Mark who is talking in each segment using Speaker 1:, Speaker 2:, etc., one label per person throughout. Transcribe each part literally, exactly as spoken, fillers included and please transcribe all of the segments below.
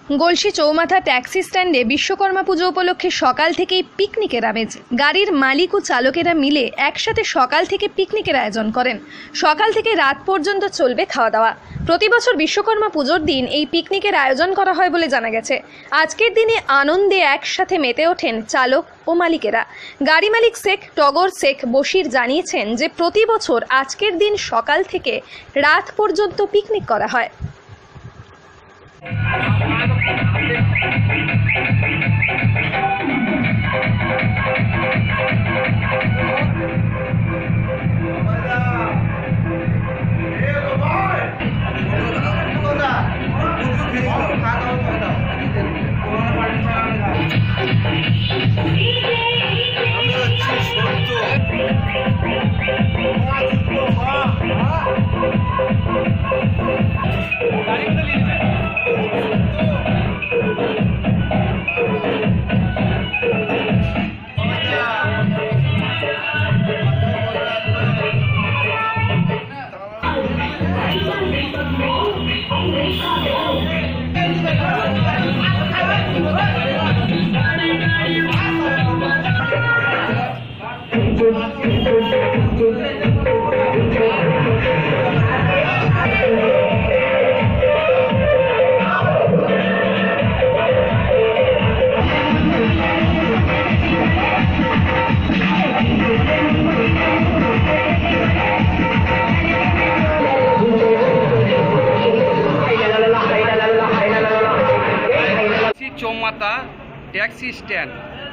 Speaker 1: গলসি চৌমাথা taxi স্ট্যান্ডে বিশ্বকর্মা পুজো উপলক্ষে সকাল থেকেই পিকনিকের আমেজ। গাড়ির মালিক ও চালকেরা মিলে একসাথে সকাল থেকে পিকনিকের আয়োজন করেন। সকাল থেকে রাত পর্যন্ত চলবে খাওয়া দাওয়া। প্রতি বছর বিশ্বকর্মা পুজোর দিন এই পিকনিকের আয়োজন করা হয় বলে জানা গেছে। আজকের দিনে আনন্দে একসাথে মেতে ওঠেন চালক ও মালিকেরা। গাড়ি মালিক শেখ টগর শেখ বশির জানিয়েছেন যে প্রতি বছর আজকের দিন সকাল থেকে রাত পর্যন্ত পিকনিক করা হয়।
Speaker 2: চৌমাথা ট্যাক্সি স্ট্যান্ড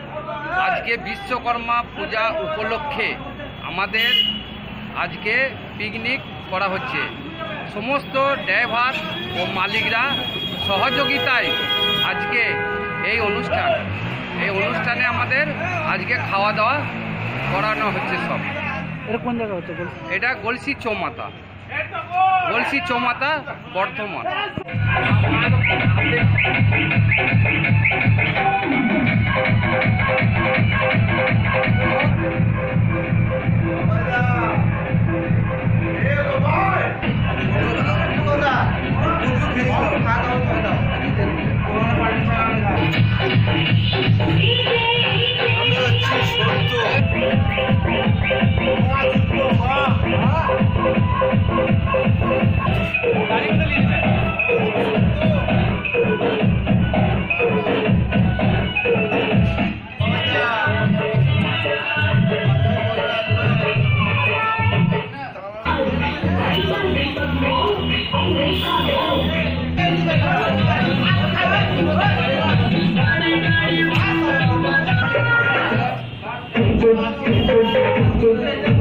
Speaker 2: আজকে বিশ্বকর্মা পূজা উপলক্ষে আমাদের আজকে পিকনিক করা হচ্ছে। সমস্ত ড্রাইভার ও মালিকরা সহযোগিতায় আজকে এই অনুষ্ঠান এই অনুষ্ঠানে আমাদের আজকে খাওয়া দাওয়া করানো হচ্ছে। সব
Speaker 3: এটা কোন জায়গা হচ্ছে?
Speaker 2: এটা গলসি চৌমাথা গলসি চৌমাথা বর্ধমান।
Speaker 4: Thank you.